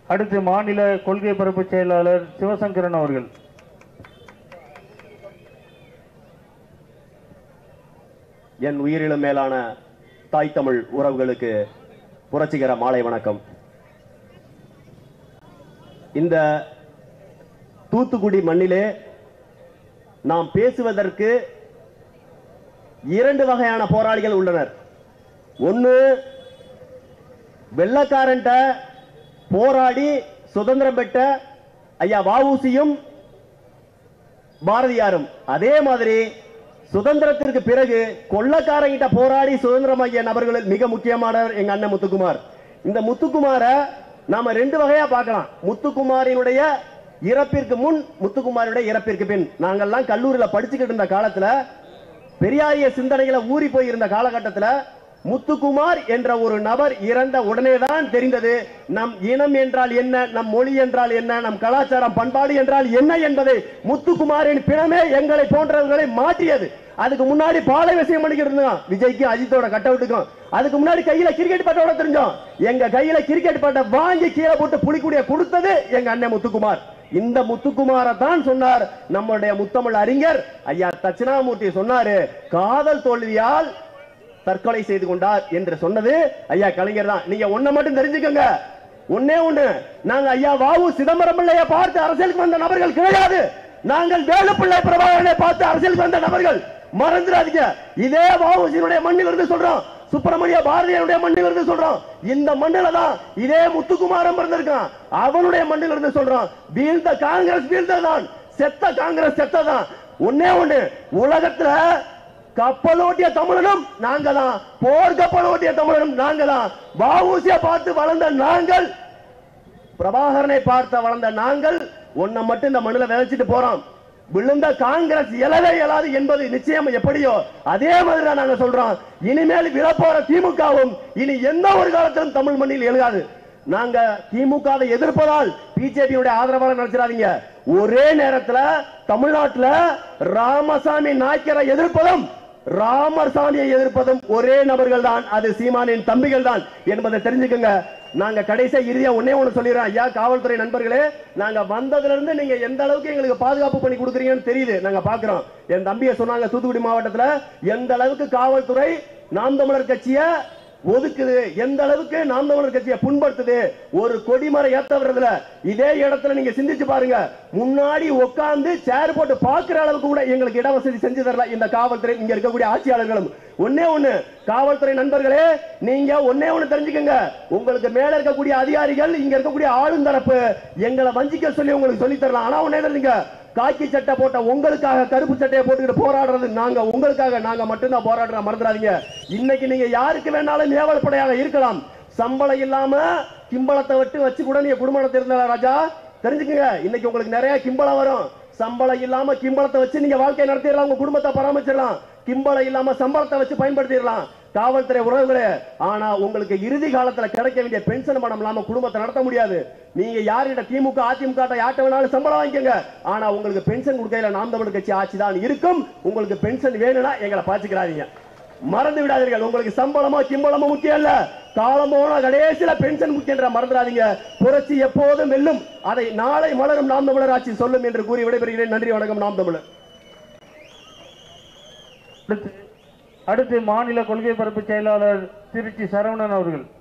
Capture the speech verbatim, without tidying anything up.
அடுத்து மாநில கொள்கை பரப்பு செயலாளர் சிவசங்கரன் அவர்கள். என் உயிரிலும் மேலான தாய் தமிழ் உறவுகளுக்கு புரட்சிகர மாலை வணக்கம். இந்த தூத்துக்குடி மண்ணிலே நாம் பேசுவதற்கு இரண்டு வகையான போராளிகள் உள்ளனர். ஒன்று, வெள்ளக்காரன்ட்ட போராடி சுதந்திரம் பெற்ற ஐயா வஉசியும் பாரதியாரும், அதே மாதிரி சுதந்திரத்திற்கு பிறகு கொள்ளக்காரங்கிட்ட போராடி சுதந்திரம் ஆகிய நபர்கள் மிக முக்கியமானவர் எங்க அண்ணன் முத்துக்குமார். இந்த முத்துக்குமார நாம ரெண்டு வகையா பார்க்கலாம். முத்துக்குமாரினுடைய இறப்பிற்கு முன், முத்துக்குமாரினுடைய இறப்பிற்கு பின். நாங்கள்லாம் கல்லூரியில் படிச்சுக்கிட்டு இருந்த காலத்துல, பெரியாரிய சிந்தனைகளை ஊறி போய் இருந்த காலகட்டத்தில் முத்துக்குமார் என்ற ஒரு நபர் இறந்த உடனேதான் தெரிந்தது நம் இனம் என்றால் என்ன, நம் மொழி என்றால் என்ன, நம் கலாச்சாரம் பண்பாடு என்றால் என்ன என்பதை. முத்துக்குமாரின் பிணமே எங்களை போன்றவர்களை மாற்றியது. அதுக்கு முன்னாடி பாலை விஷயம் பண்ணிக்கிட்டு இருந்தோம், விஜய்க்கு அஜித்தோட கட் அவுட்டுக்கும். அதுக்கு முன்னாடி கையில கிரிக்கெட் பட்டோட தெரிஞ்சோம். எங்க கையில கிரிக்கெட் பட்டை வாங்கி கீழே போட்டு புலிக்குடிய கொடுத்தது எங்க அண்ணன் முத்துக்குமார். இந்த முத்துக்குமார தான் சொன்னார் நம்முடைய முத்தமிழ் அறிஞர் ஐயா தட்சிணாமூர்த்தி சொன்னாரு, காதல் தோல்வியால் தற்கொலை செய்து கொண்டார் என்று சொன்னது ஐயா கலைஞர் தான். நீங்க ஒன்ன மட்டும் தெரிஞ்சுக்கங்க, ஒன்னே ஒண்ணு, நாங்க ஐயா வாவு சிதம்பரம் பிள்ளைய பார்த்து அரசியலுக்கு வந்த நபர்கள் கிடையாது. நாங்கள் வேலுப்பிள்ளை பிரபாகரனை பார்த்து அரசியலுக்கு வந்த நபர்கள். மறந்துடாதீங்க. இதே வாவுசியினுடைய மண்ணில் இருந்து சொல்றோம், சுப்பிரமணிய பாரதியாருடைய மண்ணில் இருந்து சொல்றோம். இந்த மண்ணில தான் இதே முத்துக்குமாரம் பிறந்திருக்கான், அவனுடைய மண்ணில் இருந்து சொல்றோம். வீழ்ந்த காங்கிரஸ் வீழ்ந்ததான், செத்த காங்கிரஸ் செத்ததான். ஒன்னே ஒண்ணு, உலகத்துல கப்பலோட்டிய தமிழனும் நாங்க தான், போர் கப்பலோட்டிய தமிழனும் நாங்க தான். வஉசியை பார்த்து வளர்ந்த நாங்கள், பிரபாகரனை பார்த்து வளர்ந்த நாங்கள், ஒன்ன மட்டும் இந்த மண்ணில் விதைச்சிட்டு போறோம். விழுந்த காங்கிரஸ் எழவே எழாது என்பது நிச்சயம் எப்படியோ அதே மாதிரி நாங்க சொல்றோம். இனிமேல் விழப்போற திமுகவும் இனி எந்த ஒரு காலத்திலும் தமிழ் மண்ணில் எழுகாது. நாங்க திமுகவை எதிர்ப்பதால் பிஜேபியுடைய ஆதரவாளர் நினைச்சிடாதீங்க. ஒரே நேரத்தில் தமிழ்நாட்டில் ராமசாமி நாய்க்கரை எதிர்ப்பதும் ராமர் சாமியை எதிர்ப்பதும் ஒரே நபர்கள் தான், அது சீமானின் தம்பிகள் தான் என்பதை தெரிஞ்சுக்கங்க. நாங்க கடைசியா இறுதியா ஒன்னே ஒண்ணு சொல்லிடுறோம். ஐயா காவல்துறை நண்பர்களே, நாங்க வந்ததுல இருந்து நீங்க எந்த அளவுக்கு எங்களுக்கு பாதுகாப்பு பண்ணி கொடுக்குறீங்கன்னு தெரியுது, நாங்க பாக்குறோம். என் தம்பியை சொன்னாங்க, தூத்துக்குடி மாவட்டத்துல எந்த அளவுக்கு காவல்துறை நாம் தமிழர் கட்சியை ஒதுக்குது, எந்த அளவுக்கு நாம் தமிழர் கட்சியை புண்படுத்துது. ஒரு கொடிமரம் ஏத்த வர்றதுல இதே இடத்துல நீங்க சிந்திச்சு பாருங்க, முன்னாடி உட்கார்ந்து சேர் போட்டு பாக்குற அளவுக்கு கூட எங்களுக்கு இடவசதி செஞ்சு தரல இந்த காவல்துறை, இங்க இருக்கக்கூடிய ஆட்சியாளர்களும். ஒன்னே ஒண்ணு, காவல்துறை நண்பர்களே, நீங்க ஒன்னே ஒண்ணு தெரிஞ்சுக்கங்க, உங்களுக்கு மேல இருக்கக்கூடிய அதிகாரிகள், இங்க இருக்கக்கூடிய ஆளுந்தரப்பு எங்களை வஞ்சிக்க சொல்லி உங்களுக்கு சொல்லி தரலாம். ஆனா ஒன்னே தெரிஞ்சுங்க, காக்கி சட்டை போட்ட உங்களுக்காக கருப்பு சட்டையை போட்டுக்கிட்டு போராடுறது நாங்க, உங்களுக்காக நாங்க மட்டும்தான் போராடுறோம், மறந்துடாதீங்க. இன்னைக்கு நீங்க யாருக்கு வேணாலும் ஏவல் படையாக இருக்கலாம், சம்பளம் இல்லாம கிம்பளத்தை விட்டு வச்சு கூட நீங்க குடும்பம் தெரிந்தால ராஜா தெரிஞ்சுக்கங்க. இன்னைக்கு உங்களுக்கு நிறைய கிம்பளம் வரும், சம்பளம் இல்லாம கிம்பளத்தை வச்சு நீங்க வாழ்க்கை நடத்திடலாம், உங்க குடும்பத்தை பராமரிச்சிடலாம். கிம்பளம் இல்லாம சம்பளத்தை வச்சு பயன்படுத்திடலாம் காவல்துறை உறவுகளே. ஆனா உங்களுக்கு இறுதி காலத்துல கிடைக்க வேண்டிய பென்ஷன் பணம் இல்லாம குடும்பத்தை நடத்த முடியாது. நீங்க யார்கிட்ட திமுக அதிமுக யார்ட்ட வேணாலும் சம்பளம் வாங்கிக்கங்க, ஆனா உங்களுக்கு பென்ஷன் கொடுக்கல நாம் தமிழர் கட்சி ஆட்சி தான் இருக்கும். உங்களுக்கு பென்ஷன் வேணும்னா எங்களை பாத்துக்கிறாதீங்க, மறந்து விடாதீர்கள். உங்களுக்கு சம்பளமோ கிம்பளமோ முக்கியம் இல்ல, காலம் போன கடைசியில பென்ஷன் முக்கியம் மறந்துடாதீங்க. புரட்சி எப்போதும் வெல்லும், அதை நாளை மலரும் நாம் தமிழர் ஆட்சி சொல்லும் என்று கூறி விடைபெறுகிறேன். நன்றி, வணக்கம். நாம் தமிழர். அடுத்து மாநில கொள்கை பரப்பு செயலாளர் திருச்சி சரவணன் அவர்கள்.